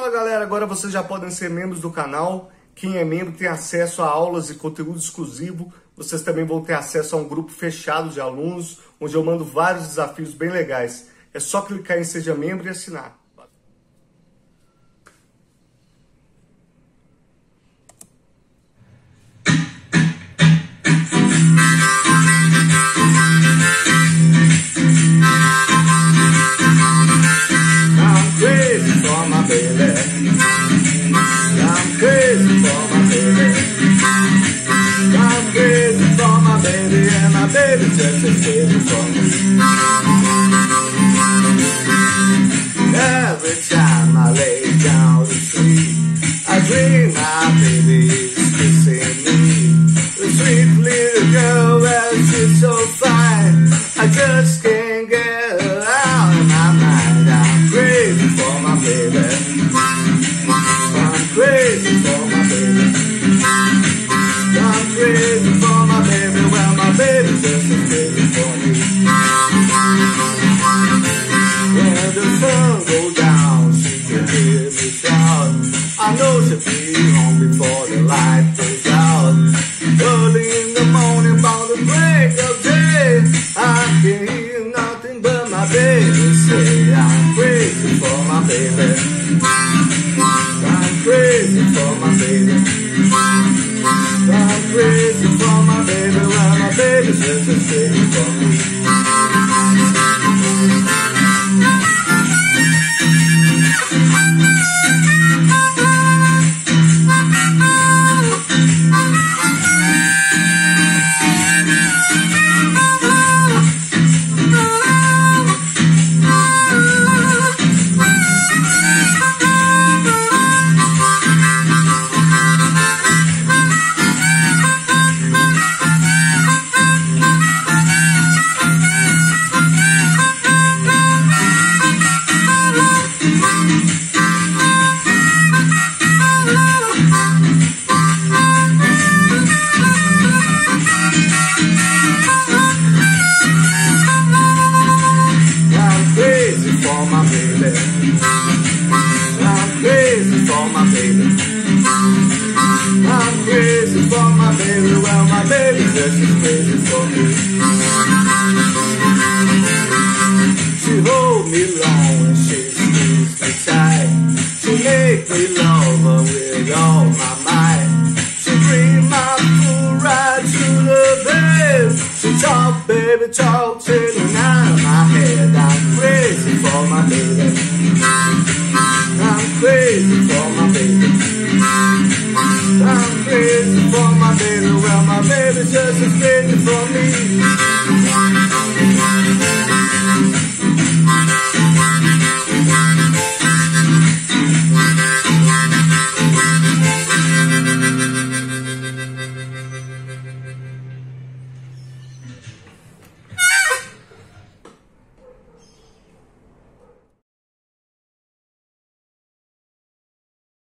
Fala galera, agora vocês já podem ser membros do canal. Quem é membro tem acesso a aulas e conteúdo exclusivo. Vocês também vão ter acesso a um grupo fechado de alunos, onde eu mando vários desafios bem legais. É só clicar em Seja Membro e assinar. Every time I lay down to sleep, I dream my baby is kissing me. The sweet little girl, well, she's so fine, I just can't get her out of my mind. I'm crazy for my baby. I'm crazy for my baby. I'm crazy for my baby. Well, my baby's just as crazy for me. When the sun goes down, she can hear me shout. I know she'll be home before the light goes out. Early in the morning, about the break of day, I can hear nothing but my baby say, I'm crazy for my baby. I'm crazy for my baby. I'm crazy for my baby. Well, my baby's just as crazy for me. Talk sitting out of my head. I'm crazy for my baby. I'm crazy for my baby. I'm crazy for my baby. Well, my baby's just as crazy for me.